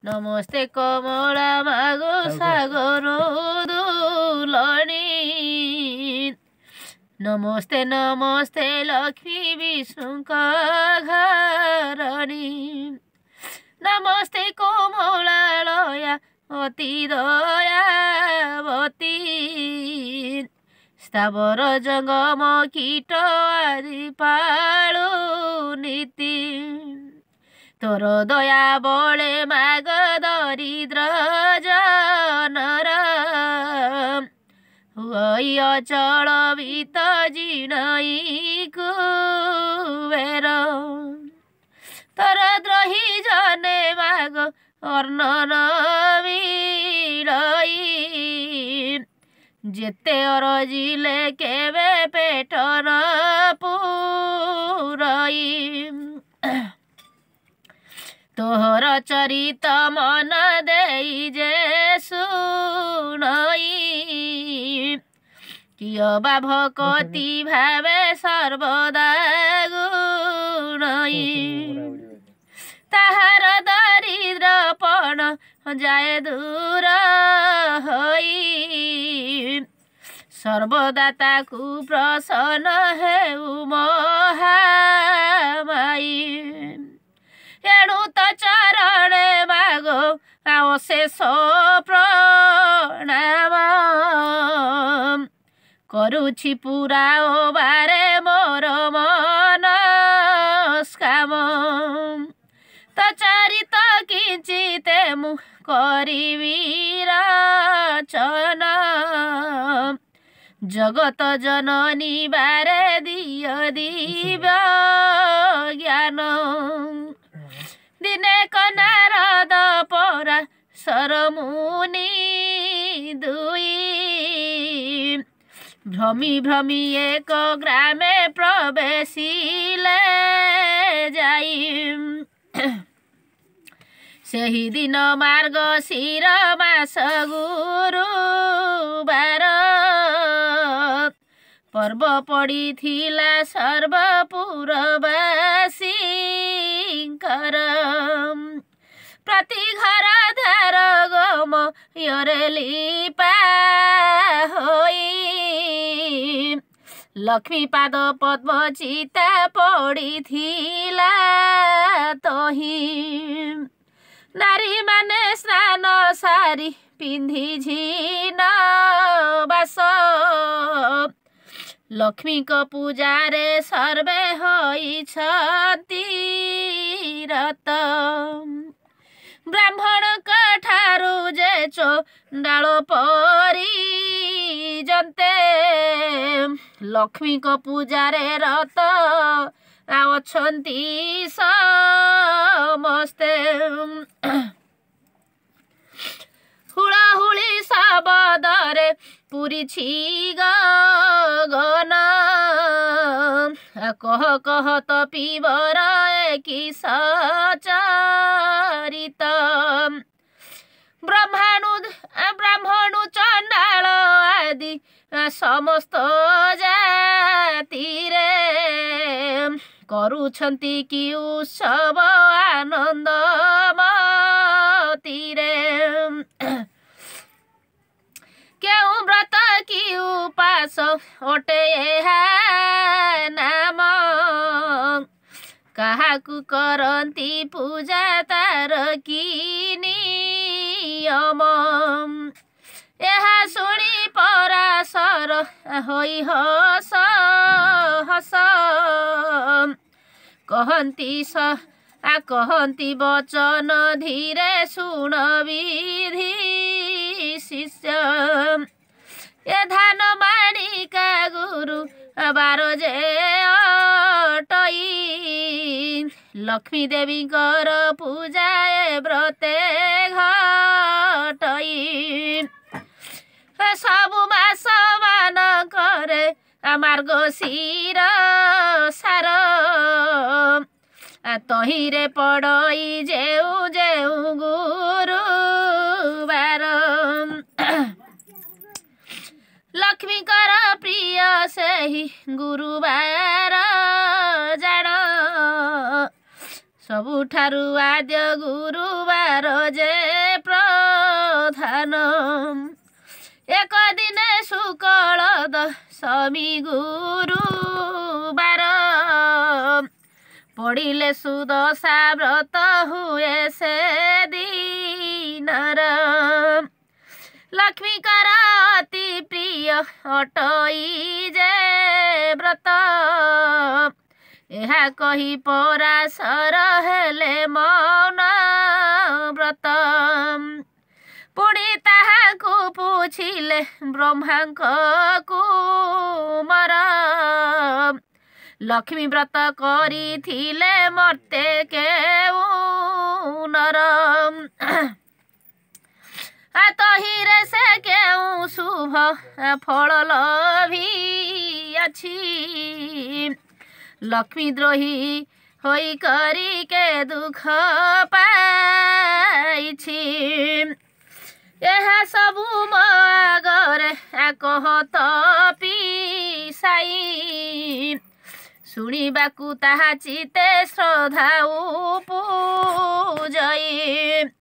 नमस्ते कमला मागो सागर दुलनी नमस्ते नमस्ते लक्ष्मी विष्णुका घरणी नमस्ते कोमला लया अति दयावती स्थावर जंगम कीट आदि पालु नीति तोर दया बले माग दरिद्र जनर हुई अचल भीत जिणई कुबेर तर द्रोही जने माग अर्णन मिलई जेते अरजिले केवे पेट न पुरई तोहर चरित मन देई जे सुनई किय बा भकति भावे सर्वदा गुणई ताहार दरिद्रपण जाए दूर होई सर्वदाता को प्रसन्न हेउ महामाई एणु त चरणे मागो अशेष प्रणाम करुछि पूरा ओ बारे मोर मनस्काम त चरित किंचिते मु करिबि रचना जगत जननी बारे दिय दिव्य ज्ञान दिने कनारद परा सरमुनि दुई भ्रमी भ्रमी एक ग्रामे प्रवेशिले जाई सेही दिन मार्ग शिर मास गुरुबार पर्व पड़िथिला सर्वपुरवासींकर प्रति घर धार गम यरे लिपा होई लक्ष्मी पाद पद्म चिता पड़िथिला तही नारी माने स्नान सारी पिंधि झीन बास लक्ष्मी को पूजारे सर्वे होइछन्ति रत ब्राह्मण कठारु जे चंडाल परी जंते लक्ष्मी को पूजारे रत अछन्ति समस्ते हुळाहुळी शब्दरे पुरिछि गगन कह कह तपिबर एकी सचरित ब्राह्मणु चंडाल आदि समस्त जातिरे करुछन्ति कि उत्सव आनंद मतिरे केउ व्रत कि उपास ओटे नाम काहाकु करन्ति पूजा तार कि नियम यहाँ शुणी पराशर होई हस हस कहन्ति वचन धीरे शुण विधि शिष्य ए धान माणिका गुरु बारो जे अटई लक्ष्मी देवी कर पूजा व्रते घटई सबु मास मान करे मार्गशीर सार तहिरे पड़ई जेउ जेउ गुरुबार लक्ष्मी कर प्रिय सही गुरुबार जान ସବୁଠାରୁ ଆଦ୍ୟ ଗୁରୁବାର ଯେ ପ୍ରଧାନ ଏକ ଦିନେ ଶୁକ୍ଳ ଦଶମୀ ଗୁରୁବାର ପଡ଼ିଲେ ସୁଦଶା ବ୍ରତ ହୁଏ ସେ ଦିନର ଲକ୍ଷ୍ମୀଙ୍କର ଅତି ପ୍ରିୟ ଅଟଇ ଯେ ବ୍ରତ ଏହା କହି ପରାଶର ହେଲେ ମୌନ ବ୍ରତ ପୁଣି ତାହାକୁ ପୁଛିଲେ ବ୍ରହ୍ମାଙ୍କ କୁମର ଲକ୍ଷ୍ମୀ ବ୍ରତ କରିଥିଲେ ମର୍ତ୍ତେ କେଉଁ ନର ତହିଁରେ ସେ କେଉଁ ଶୁଭ ଫଳ ଲଭି ଅଛି ଲକ୍ଷ୍ମୀ ଦ୍ରୋହୀ ହୋଇ କରି କେ ଦୁଃଖ ପାଇଛି ଏହା ସବୁ ମୋ ଆଗରେ କହତ ପିସାଇ ଶୁଣିବାକୁ ତାହା ଚିତେ ଶ୍ରଦ୍ଧା ଉପଜଇ